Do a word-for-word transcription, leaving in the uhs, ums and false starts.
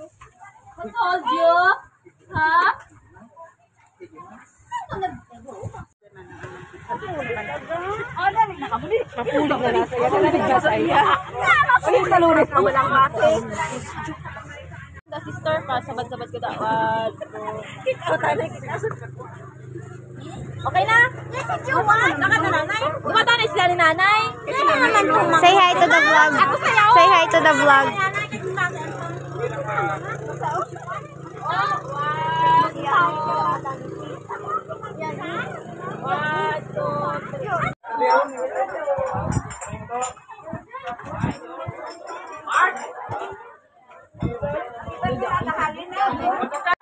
Who told you? Ha? Saan ka nagtago? Oh, dali na kabuli. Napulog na nasa iya. Nalabigyan sa iya. Uling sa lunes na walang base. The sister ka, sabad-sabad ka dawad. Okay na? Yes, it's you want. Naka na nanay? Kumata na sila ni nanay? Say hi to the vlog. Say hi to the vlog. One, two, three.